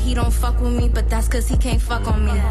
he don't fuck with me, but that's cause he can't fuck on me.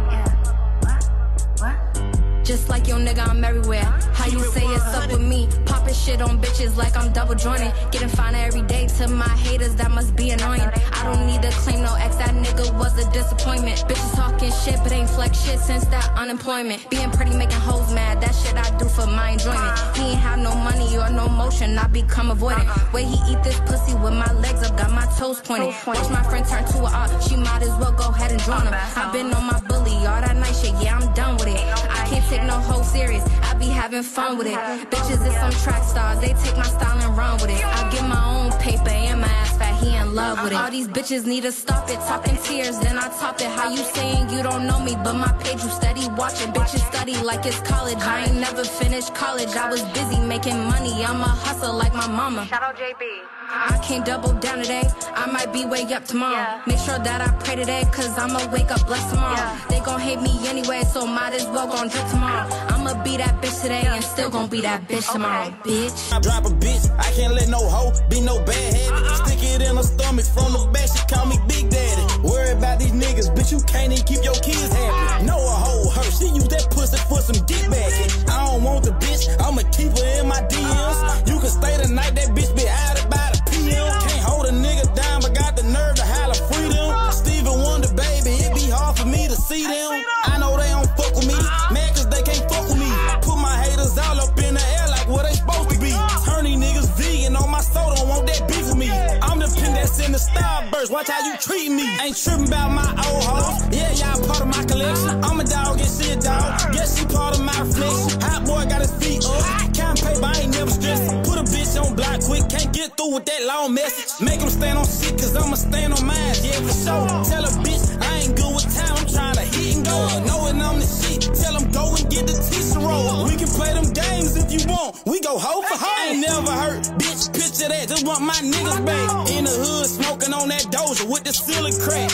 Just like your nigga, I'm everywhere. How you say it's up with me? Popping shit on bitches like I'm double jointed. Getting finer every day to my haters, that must be annoying. I don't need to claim no ex, that nigga was a disappointment. Bitches talking shit, but ain't flex shit since that unemployment. Being pretty, making hoes mad, that shit I do for my enjoyment. He ain't have no money or no motion, I become avoidant. Way he eat this pussy with my legs up, got my toes pointed. Watch my friend turn to a op, she might as well go ahead and join him. I been on my bully, all that nice shit, yeah, I'm done with it. I can't take no hoe serious, I be having fun with it. Bitches is some track stars, they take my style and run with it. I get my own paper and my ass fat, he in love with it. All these bitches need to stop it, talking tears, then I top it. How you saying you don't know me, but my page you steady watching. Bitches study like it's college, I ain't never finished college. I was busy making money, I'm a hustler like my mama. Shout out JB. I can't double down today, I might be way up tomorrow. Make sure that I pray today, cause I'ma wake up blessed tomorrow. They gon' hate me anyway, so might as well gon' drip tomorrow. I'ma be that bitch today and still gon' be that bitch tomorrow, bitch. I drop a bitch, I can't let no hoe be no bad headed. Stick it in her stomach from the back, she call me Big Daddy. Worry about these niggas, bitch, you can't even keep your kids happy. Know a hoe hurt, she use that pussy for some dick backing. I don't want the bitch, I'ma keep her in my DMs. You can stay the night, that bitch be out about a PM. Can't hold a nigga down, but got the nerve to holler freedom. Stevie Wonder, baby, it be hard for me to see them. I know they don't fuck with me, mad cause they can't fuck with me. Put my haters all up in the air like what they supposed to be. Turn these niggas vegan on my soul, don't want that beef with me. I'm the pin that's in the starburst, watch how you treat me. Ain't tripping about my old hoes, yeah, y'all part of my collection. I'm a dog and she a dog, guess she part of my reflection. Hot boy got his feet up, count paper, I ain't never stressed. Put a bitch on block quick, can't get through with that long message. Make them stand on shit, cause I'ma stand on mine, yeah, for sure. Tell a bitch I ain't good with time, I'm trying to hit and go. Knowing I'm the shit, tell them go and get the t-shirt roll. We can play them games if you want, we go hoe for hoe. Ain't never hurt, bitch, picture that, just want my niggas back. In the hood, smoking on that Doja with the ceiling crack.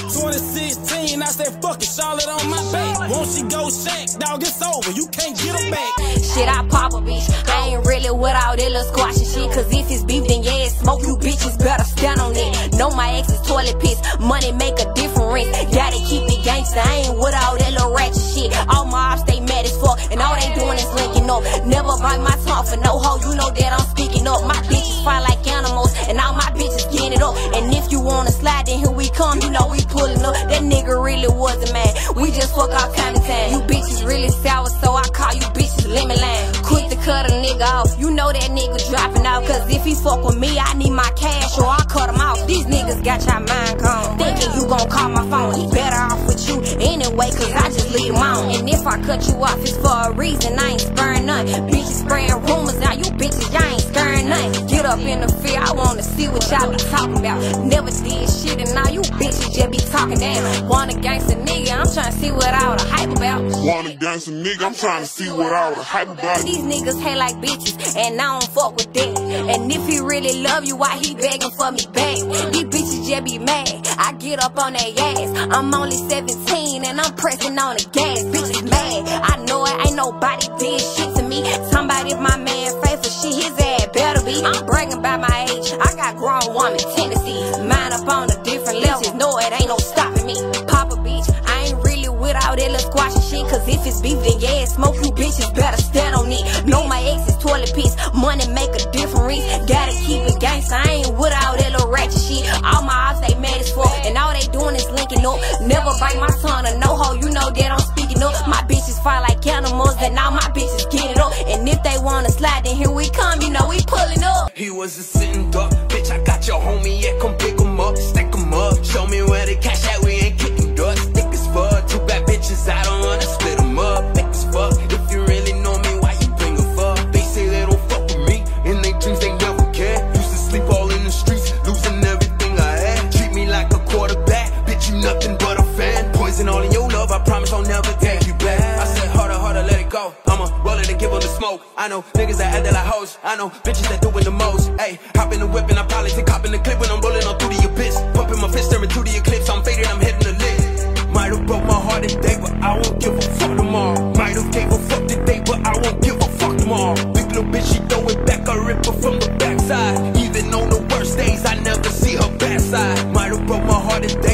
2016, I said fuck it, Charlotte on my back. Won't she go Shaq, dog, it's over, you can't get her back. Shit, I pop a bitch, I ain't really with all that little squash and shit. Cause if it's beef, then yeah, it's smoke, you bitches better stand on it. Know my ex is toilet piss, money make a difference. Gotta keep it gangsta, I ain't with all that little ratchet shit. All my ops, they mad as fuck, and all they doing is linking up. Never bite my tongue for no hoe, you know that I'm speaking up. My bitches fight like animals, and all my bitches getting it up. And if you wanna slide, then here we come, you know we pulling up. That nigga really wasn't mad, we just fuck all kind of time. You bitches really sour, so I call you bitches lemon lime. Quick to cut a nigga off, you know that nigga dropping out. Cause if he fuck with me, I need my cash or I cut him off. These niggas got your mind gone, thinking you gon' call my phone. He better off with you anyway, cause I just leave him on. And if I cut you off, it's for a reason, I ain't sparing none. Bitches spraying rumors, now you bitches, y'all ain't scaring none. Get up in the field, I wanna see what y'all be talking about. Never did shit and now you bitches just be talking down. Want a gangster nigga, I'm trying to see what all the hype about. Want a gangster nigga, I'm trying to see what all the hype about. These niggas hate like bitches, and I don't fuck with that. And if he really love you, why he begging for me back? These bitches just be mad, I get up on their ass. I'm only 17 and I'm pressing on the gas. Bitches mad, I know it ain't nobody did shit to me. Somebody if my man faithful, shit his ass better be. I'm bragging about my age, I got grown woman tendencies. Mine up on a different level, no it ain't no stopping me. Papa bitch, I ain't really with all that little squash and shit. Cause if it's beef then yeah, it's smoke, you bitches better stand on it. Know my ex is toilet piss, money make a difference. Gotta keep it gangsta, I ain't with all that little ratchet shit. All my ops they mad as fuck, and all they doing is linking up. Never bite my tongue or no hoe, you know that I'm speaking up. My bitches fight like animals, and all my bitches get it up. And if they wanna slide, then here we come, you know we pulling up. He was a sitting duck, bitch, I got your homie, yeah, come pick him up, stack him up. Show me where the cash at, we ain't kicking dust. Thick as fuck, two bad bitches, I don't wanna split them up. Thick as fuck, if you really know me, why you bring a fuck? They say they don't fuck with me, in their dreams they never care. Used to sleep all in the streets, losing everything I had. Treat me like a quarterback, bitch, you nothing but a fan. Poison all in your love, I promise I'll never take you back. I said harder, harder, let it go. I'ma roll it and give them the smoke. I know niggas that act like hoes, I know bitches that doing the most. Ayy, hop in the whip and I probably take hop in the clip when I'm rolling on through the abyss. Pumping my fist, staring through the eclipse, I'm faded, I'm hitting the lid. Might've broke my heart today, but I won't give a fuck tomorrow. Might've gave a fuck today, but I won't give a fuck tomorrow. Big little bitch, she throw it back, I rip her from the backside. Even on the worst days, I never see her bad side. Might've broke my heart today, but I won't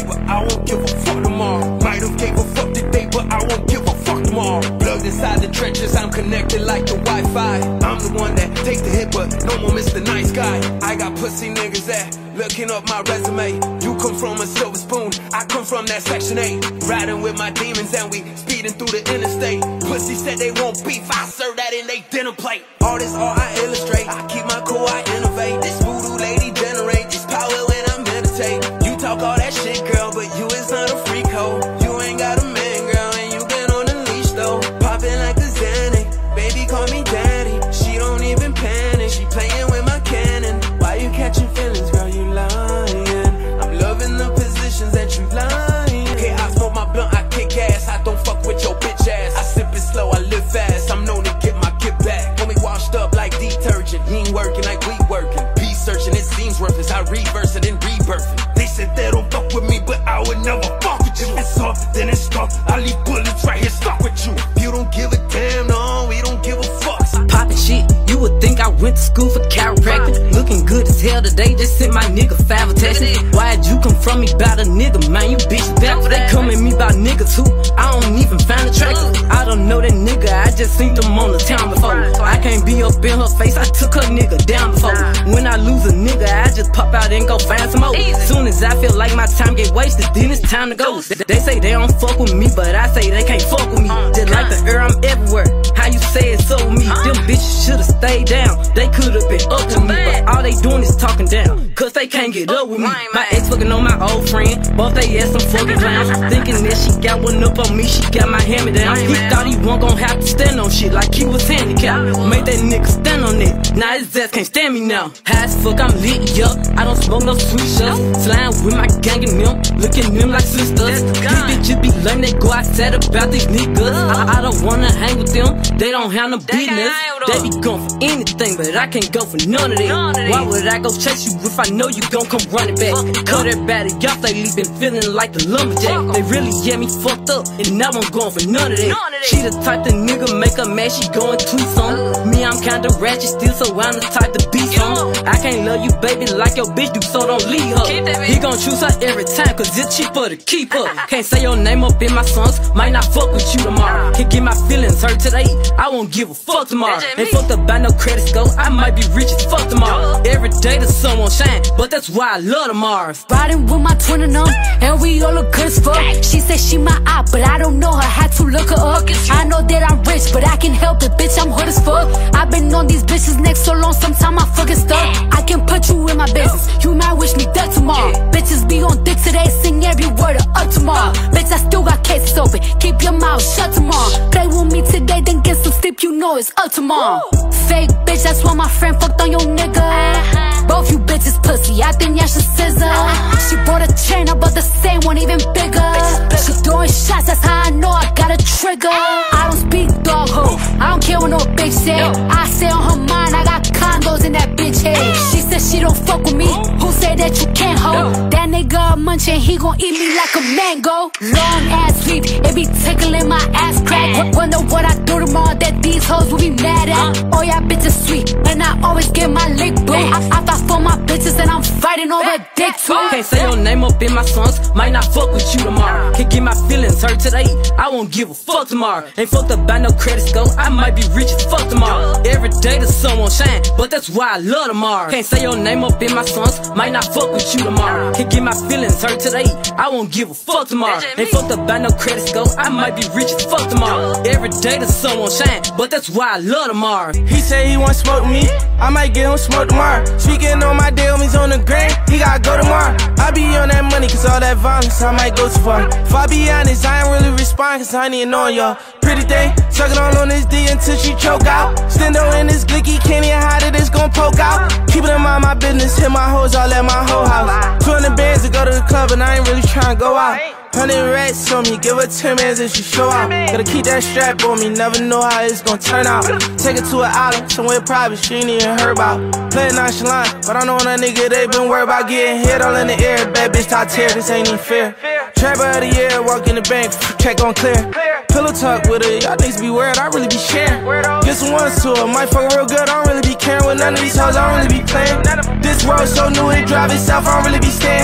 won't give a fuck tomorrow. Might have gave a fuck today, but I won't give a fuck tomorrow. Plugged inside the trenches, I'm connected like the Wi-Fi. I'm the one that takes the hit, but no more Mr. Nice Guy. I got pussy niggas that looking up my resume. You come from a silver spoon, I come from that Section 8. Riding with my demons and we speeding through the interstate. Pussy said they won't beef, I serve that in they dinner plate. All this art I illustrate, I keep my cool, I innovate. This voodoo lady generate this power when I meditate. You talk all that shit, girl, but you is not a freak hoe. You ain't got a man, girl, and you been on the leash though. Popping like a Xanax, baby call me daddy. She don't even panic, she playing with my cannon. Why you catching feelings, girl, you lying. I'm loving the positions that you lying. Okay, I smoke my blunt, I kick ass. I don't fuck with your bitch ass. I sip it slow, I live fast. I'm known to get my get back. When we washed up like detergent, he ain't working like we working. Be searching, it seems worthless. I reverse it and rebirth it. They said they don't fuck with me, but I would never fuck with you. It's up, then it's stuck. I leave bullets right here stuck with you. You don't give a damn, no, we don't give a fuck. Poppin' shit, you would think I went to school for chiropractic. Looking good as hell today, just sent my nigga 5 text. Why'd you come from me about a nigga, man? You bitch back. They come at me about niggas who I don't even find attractive. I don't know that nigga, I just seen them on the town before. I can't be up in her face, I took her nigga down before. When I lose a nigga, I just pop out and go find some more. Soon as I feel like my time get wasted, then it's time to go. They say they don't fuck with me, but I say they can't fuck with me. Just like the air, I'm everywhere. How you say it's so with me? Them bitches should've stayed down. They could've been up to me, but all they doing is talking down, cause they can't get up with me. My ex fucking on my old friend, both they ass some fucking clowns. Thinking that she got one up on me, she got my hammer down. He thought he wasn't gon' have to stand on shit like he was handicapped. Made that nigga stand on it, now his ass can't stand me now. High as fuck, I'm lit, yup. I don't smoke no sweet shots. Slime with my gang and them, looking at them like sisters. These bitches be lame, they go outside about these niggas. I don't wanna hang with them, they don't have no business. They be going for anything, but I can't go for none of it. Why would I go chase you if I know you gon' come running back? Cut everybody off, they been feeling like the lumberjack. They really get me fucked up, and now I'm going for none of that. She the type the nigga make her mad, she going tweets on me. I'm kinda ratchet still, so I'm the type to be some. I can't love you, baby, like your bitch do, so don't leave her. He gon' choose her every time, cause it's cheaper to keep her. Can't say your name up in my songs, might not fuck with you tomorrow. Can't get my feelings hurt today, I won't give a fuck tomorrow. Ain't fucked up by no credit score, I might be rich as fuck tomorrow. Every day the sun won't shine, but that's why I love tomorrow. Riding with my twin and them, and we all look good as fuck. She said she my eye, but I don't know her, had to look her up. I know that I'm rich, but I can help it, bitch, I'm hood as fuck. I've been on these bitches' necks so long, sometime I fucking stuck. I can put you in my business, you might wish me dead tomorrow. Bitches be on dick today, sing every word of up tomorrow. Bitch, I still got cases open, keep your mouth shut tomorrow. Play with me today, then get some sleep, you know it's up tomorrow. Fake bitch, that's why my friend fucked on your nigga. Both you bitches pussy, I think y'all should scissor. She bought a chain, I bought the same one, even bigger. She throwing shots, that's how I know I got a trigger. I don't speak dog ho, I don't care what no bitch say. I say on her mind, I got condos in that bitch head. She said she don't fuck with me, who say that you can't hold? That nigga munchin', he gon' eat me like a mango. Long ass sleep, it be tickling my ass crack. Wonder what I do tomorrow that these hoes will be mad at. Oh yeah, bitches sweet, and I always get my lick boo. I fight for my bitches and I'm fighting over dick too. Can't say your name up in my songs, might not fuck with you tomorrow. Can't get my feelings hurt today, I won't give a fuck tomorrow. Ain't fucked up by no credit score, I might be rich as fuck tomorrow. Every day the sun won't shine, but that's why I love tomorrow. Can't say your name up in my songs, might not fuck with you tomorrow. Can't get my feelings hurt today, I won't give a fuck tomorrow. Ain't fucked up by no credit score, I might be rich as fuck tomorrow. Every day the sun won't shine, but that's why I love tomorrow. He say he want smoke with me, I might get him smoke tomorrow. Speaking on my day, homies on the gram, he gotta go tomorrow. I be on that money, cause all that violence, I might go too far. If I be honest, I ain't really respond, cause I ain't even knowing y'all. Pretty thing, sucking on this D until she choke out. Stendo in this glicky, can't even hide it, it's gon' poke out. Keep it in mind my business, hit my hoes all at my whole house. 200 bands to go to the club, and I ain't really tryna go out. 100 rats on me, give her 10 mans if she show out. Gotta keep that strap on me, never know how it's gon' turn out. Take her to an island, somewhere private, she ain't even heard about. Play it nonchalant, but I know that nigga, they been worried about getting hit all in the air. Bad bitch top tier, this ain't even fair. Trapper of the year, walk in the bank, check on clear. Pillow talk with her, y'all niggas be weird, I really be sharing. Get some ones to her, might fuck real good, I don't really be caring with none of these hoes, I don't really be playing. This world so new, it drive itself, I don't really be staying.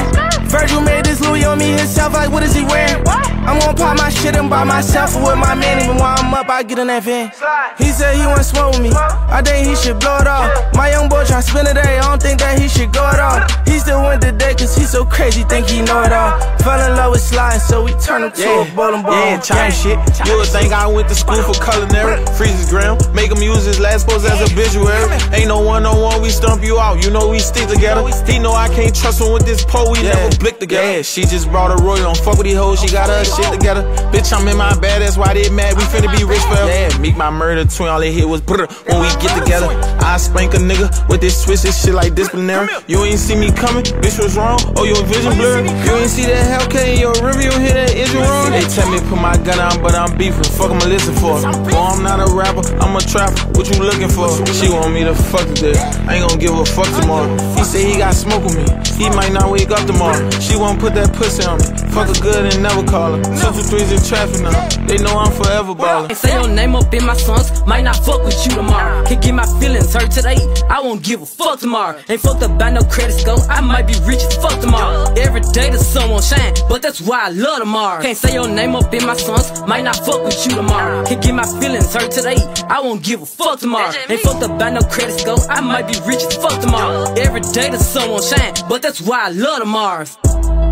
Virgil made this Louis on me himself, like what is he wearing? I'm gonna pop my shit and by myself or with my man. Even while I'm up, I get in that van. He said he wanna smoke with me, I think he should blow it off. My young boy try spend a day, I don't think that he should go at all. He still went today cause he so crazy, think he know it all. Fell in love with sliding, so we turned him to a bowling ball. Yeah, time shit. You would think I went to school for culinary. Freeze his gram, make him use his last post as a visuary. Ain't no one-on-one, we stump you out. You know we stick together. He know I can't trust him with this pole, we never blick together. Yeah, she just brought a royal, don't fuck with these hoes, she got her shit together. Bitch, I'm in my bag, that's why they mad, we finna be rich forever. Yeah, meet my murder twin, all they hit was brr when we get together. I spank a nigga with this twisted shit like disciplinary. You ain't see me coming, bitch, what's wrong? Oh, your vision blurred. You ain't see that Hellcat in your river, you hear that engine wrong? They tell me put my gun on, but I'm beefing, fuck I'ma listen for. Oh, I'm not a rapper, I'm a trapper, what you looking for? She want me to fuck today, I ain't gon' give a fuck tomorrow. He say he got smoke with me, he might not wake up tomorrow. She won't put that pussy on me, fuck her good and never call her. 223's in traffic now, they know I'm forever ballin'. Say your name up in my songs, might not fuck with you tomorrow. Can't get my feelings hurt today, I won't give a fuck tomorrow. Ain't fucked up by no credit score, I might be rich as fuck tomorrow. Every day the sun won't shine, but that's why I love tomorrow. Can't say your name up in my songs, might not fuck with you tomorrow. Can't get my feelings hurt today, I won't give a fuck tomorrow. Ain't fucked up by no credit score, I might be rich as fuck tomorrow. Every day the sun won't shine, but that's why I love tomorrow.